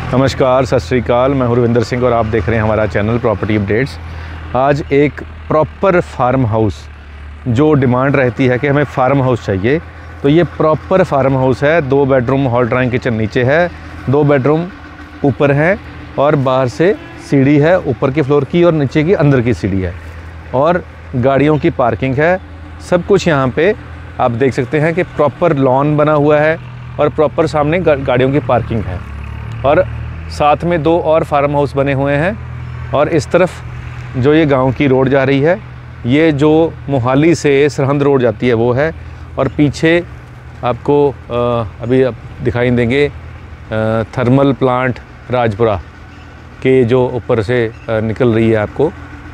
नमस्कार, सत श्री अकाल। मैं हूं रविंदर सिंह और आप देख रहे हैं हमारा चैनल प्रॉपर्टी अपडेट्स। आज एक प्रॉपर फार्म हाउस, जो डिमांड रहती है कि हमें फार्म हाउस चाहिए, तो ये प्रॉपर फार्म हाउस है। 2 बेडरूम, हॉल ड्राइंग किचन नीचे है, 2 बेडरूम ऊपर है और बाहर से सीढ़ी है ऊपर के फ्लोर की और नीचे की अंदर की सीढ़ी है और गाड़ियों की पार्किंग है। सब कुछ यहाँ पे आप देख सकते हैं कि प्रॉपर लॉन बना हुआ है और प्रॉपर सामने गाड़ियों की पार्किंग है और साथ में 2 और फार्म हाउस बने हुए हैं। और इस तरफ जो ये गांव की रोड जा रही है, ये जो मोहाली से सरहंद रोड जाती है वो है। और पीछे आपको अभी आप दिखाई देंगे थर्मल प्लांट राजपुरा के जो ऊपर से निकल रही है, आपको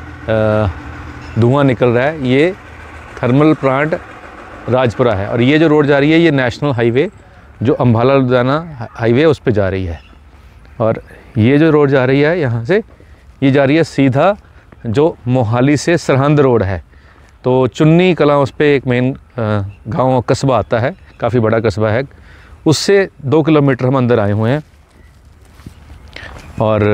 धुआं निकल रहा है, ये थर्मल प्लांट राजपुरा है। और ये जो रोड जा रही है, ये नेशनल हाईवे जो अम्बाला लुधियाना हाईवे उस पर जा रही है। और ये जो रोड जा रही है यहाँ से, ये जा रही है सीधा जो मोहाली से सरहंद रोड है। तो चुन्नी कलां उस पर एक मेन गांव कस्बा आता है, काफ़ी बड़ा कस्बा है। उससे 2 किलोमीटर हम अंदर आए हुए हैं। और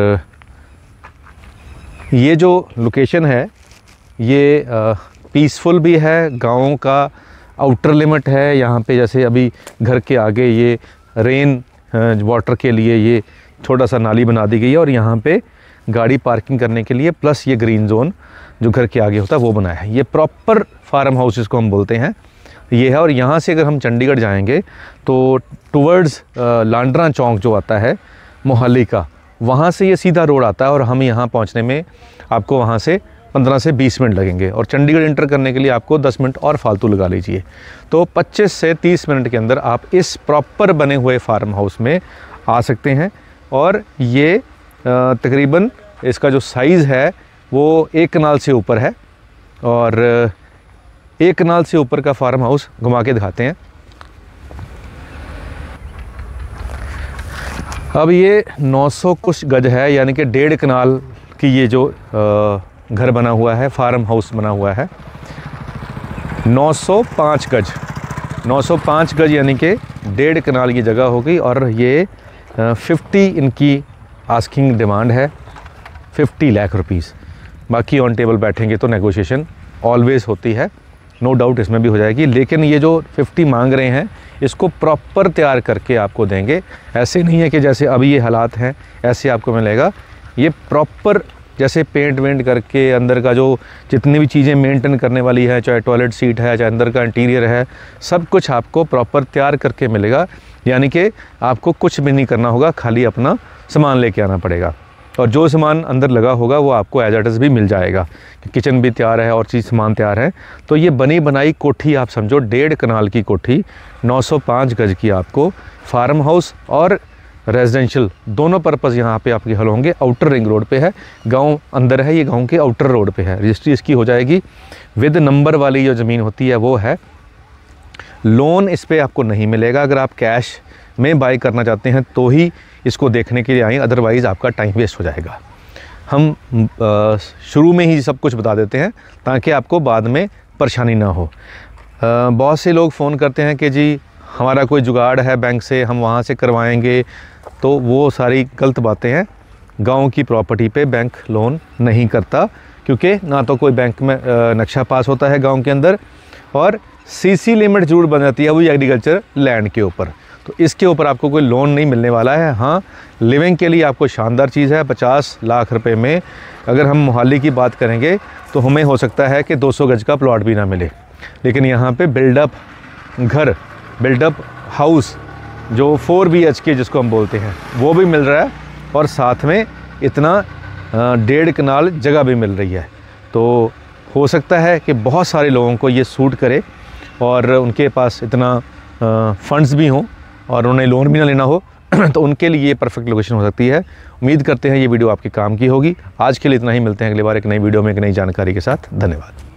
ये जो लोकेशन है ये पीसफुल भी है, गाँव का आउटर लिमिट है। यहाँ पे जैसे अभी घर के आगे ये रेन वाटर के लिए ये छोटा सा नाली बना दी गई है और यहाँ पे गाड़ी पार्किंग करने के लिए प्लस ये ग्रीन जोन जो घर के आगे होता है वो बनाया है। ये प्रॉपर फार्म हाउस इसको हम बोलते हैं, ये है। और यहाँ से अगर हम चंडीगढ़ जाएंगे तो टुवर्ड्स लांडरा चौक जो आता है मोहाली का, वहाँ से ये सीधा रोड आता है और हम यहाँ पहुँचने में आपको वहाँ से 15 से 20 मिनट लगेंगे और चंडीगढ़ इंटर करने के लिए आपको 10 मिनट और फालतू लगा लीजिए। तो 25 से 30 मिनट के अंदर आप इस प्रॉपर बने हुए फार्म हाउस में आ सकते हैं। और ये तकरीबन इसका जो साइज़ है वो 1 कनाल से ऊपर है और 1 कनाल से ऊपर का फार्म हाउस घुमा के दिखाते हैं। अब ये 900 कुछ गज है, यानी कि 1.5 कनाल की ये जो घर बना हुआ है, फार्म हाउस बना हुआ है। 905 गज, 905 गज यानी कि 1.5 कनाल की जगह होगी। और ये 50 इनकी आस्किंग डिमांड है, 50 लाख रुपीस। बाकी ऑन टेबल बैठेंगे तो नेगोशिएशन ऑलवेज़ होती है, नो डाउट इसमें भी हो जाएगी। लेकिन ये जो 50 मांग रहे हैं, इसको प्रॉपर तैयार करके आपको देंगे। ऐसे नहीं है कि जैसे अभी ये हालात हैं ऐसे आपको मिलेगा। ये प्रॉपर जैसे पेंट वेंट करके अंदर का जो जितनी भी चीज़ें मेंटेन करने वाली है, चाहे टॉयलेट सीट है, चाहे अंदर का इंटीरियर है, सब कुछ आपको प्रॉपर तैयार करके मिलेगा। यानी कि आपको कुछ भी नहीं करना होगा, खाली अपना सामान लेके आना पड़ेगा और जो सामान अंदर लगा होगा वो आपको एज इट इज़ भी मिल जाएगा। किचन भी तैयार है और चीज़ सामान तैयार है। तो ये बनी बनाई कोठी आप समझो, 1.5 कनाल की कोठी, 905 गज की आपको फार्म हाउस और रेजिडेंशियल दोनों पर्पज़ यहाँ पे आपके हल होंगे। आउटर रिंग रोड पे है, गांव अंदर है, ये गांव के आउटर रोड पे है। रजिस्ट्री इसकी हो जाएगी विद नंबर वाली जो ज़मीन होती है वो है। लोन इस पे आपको नहीं मिलेगा। अगर आप कैश में बाई करना चाहते हैं तो ही इसको देखने के लिए आएँ, अदरवाइज़ आपका टाइम वेस्ट हो जाएगा। हम शुरू में ही सब कुछ बता देते हैं ताकि आपको बाद में परेशानी ना हो। बहुत से लोग फ़ोन करते हैं कि जी हमारा कोई जुगाड़ है बैंक से, हम वहाँ से करवाएंगे, तो वो सारी गलत बातें हैं। गांव की प्रॉपर्टी पे बैंक लोन नहीं करता, क्योंकि ना तो कोई बैंक में नक्शा पास होता है गांव के अंदर, और सीसी लिमिट जरूर बन जाती है वो एग्रीकल्चर लैंड के ऊपर। तो इसके ऊपर आपको कोई लोन नहीं मिलने वाला है। हाँ, लिविंग के लिए आपको शानदार चीज़ है। 50 लाख रुपए में अगर हम मोहाली की बात करेंगे तो हमें हो सकता है कि 200 गज का प्लॉट भी ना मिले, लेकिन यहाँ पर बिल्डअप घर, बिल्डअप हाउस जो 4 BHK जिसको हम बोलते हैं वो भी मिल रहा है और साथ में इतना 1.5 कनाल जगह भी मिल रही है। तो हो सकता है कि बहुत सारे लोगों को ये सूट करे और उनके पास इतना फंड्स भी हों और उन्हें लोन भी ना लेना हो तो उनके लिए ये परफेक्ट लोकेशन हो सकती है। उम्मीद करते हैं ये वीडियो आपके काम की होगी। आज के लिए इतना ही, मिलते हैं अगली बार एक नई वीडियो में एक नई जानकारी के साथ। धन्यवाद।